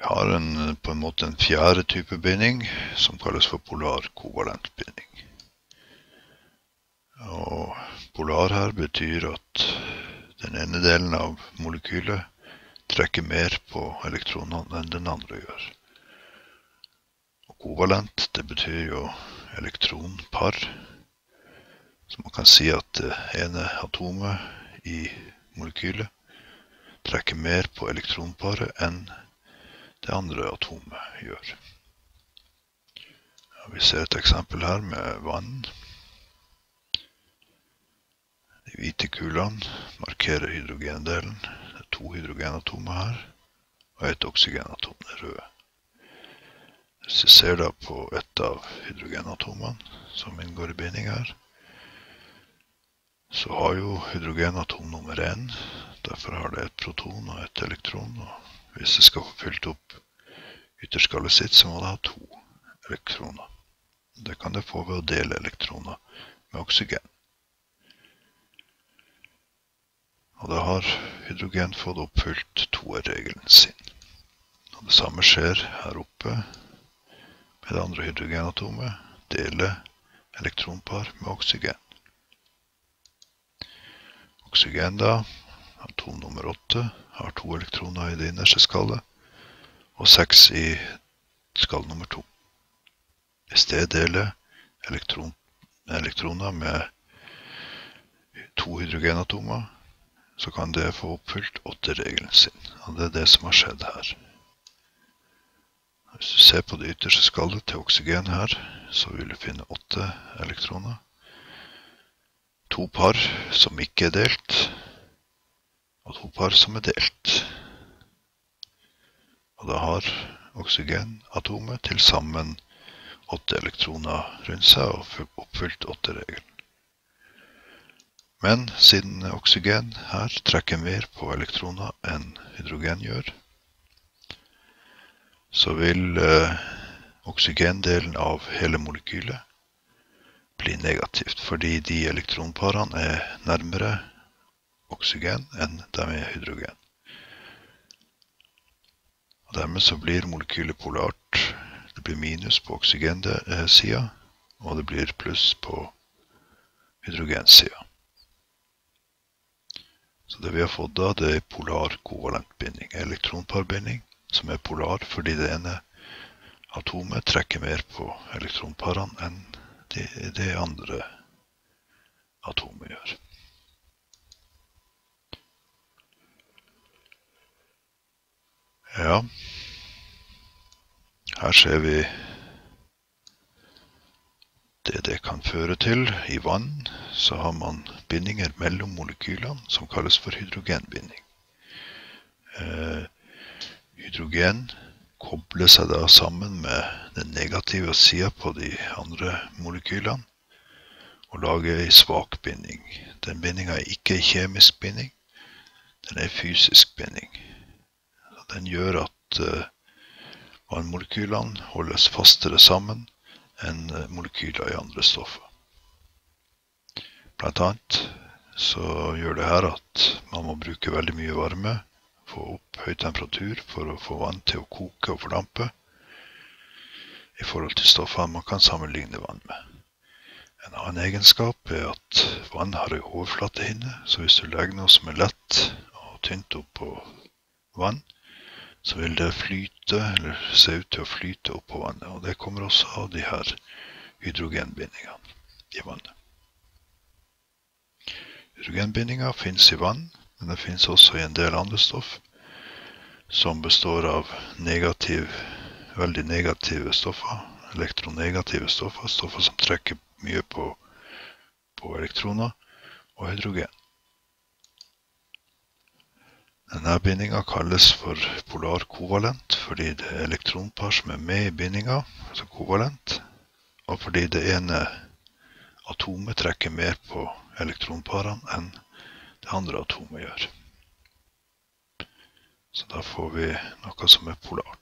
Vi har på en måte en fjerde type binding som kalles for polar kovalent binding. Og polar her betyr at den ene delen av molekylet trekker mer på elektronene enn den andre gjør. Og kovalent, det betyr jo elektronpar. Så man kan si at det ene atomet i molekylet trekker mer på elektronparet enn det andre atomet gjør. Ja, vi ser et eksempel her med vann. De hvite kulene markerer hydrogendelen. Det er 2 hydrogenatomer her, og et oksygenatom, det røde. Hvis vi ser da på et av hydrogenatomene som inngår i binding her, så har jo hydrogenatom nummer 1, derfor har det et proton og et elektron, og hvis det skal få fylt opp ytterskallet sitt, så må det ha 2 elektroner. Det kan det få ved å dele elektroner med oksygen. Og da har hydrogen fått oppfylt 2-regelen sin. Og det samme skjer her oppe med det andre hydrogenatomet, dele elektronpar med oksygen. Oksygen da, atom nummer 8, har 2 elektroner i det innerste skallet, og 6 i skall nummer 2. Hvis det deler elektroner med 2 hydrogenatomer, så kan det få oppfylt 8-regelen sin, og det er det som har skjedd her. Hvis du ser på det ytterste skallet til oksygen her, så vil du finne 8 elektroner. 2 par som ikke er delt, og 2 par som er delt. Og da har oksygenatomet til sammen 8 elektroner rundt seg og oppfylt 8-regelen. Men siden oksygen her trekker mer på elektroner enn hydrogen gjør, så vil oksygendelen av hele molekylet bli negativt, fordi de elektronparene er nærmere oksygen enn de er hydrogen. Og dermed så blir molekylet polart. Det blir minus på oksygensiden, og det blir pluss på hydrogensiden. Så det vi har fått da, det er polar kovalent binding, elektronparbinding, som er polar fordi det ene atomet trekker mer på elektronparene enn det andre atomet gjør. Ja, her ser vi det kan føre til. I vann så har man bindinger mellom molekylene som kalles for hydrogenbinding. Hydrogen kobler seg da sammen med den negative siden på de andre molekylene og lager en svak binding. Den bindingen er ikke en kjemisk binding, den er en fysisk binding. Den gjør at vannmolekylene holdes fastere sammen enn molekyler i andre stoffer. Blant annet så gjør det her at man må bruke veldig mye varme, få opp høy temperatur for å få vann til å koke og fordampe i forhold til stoffene man kan sammenligne vann med. En annen egenskap er at vann har en overflatehinne, så hvis du legger noe som er lett og tynt opp på vann, så vil det flyte, eller se ut til å flyte opp på vannet, og det kommer også av de her hydrogenbindingene i vannet. Hydrogenbindinger finnes i vann, men det finnes også i en del andre stoff, som består av veldig negative stoffer, elektronegative stoffer, stoffer som trekker mye på elektroner, og hydrogen. Denne bindingen kalles for polar kovalent, fordi det er elektronpar som er med i bindingen, altså kovalent, og fordi det ene atomet trekker mer på elektronparene enn det andre atomet gjør. Så da får vi noe som er polart.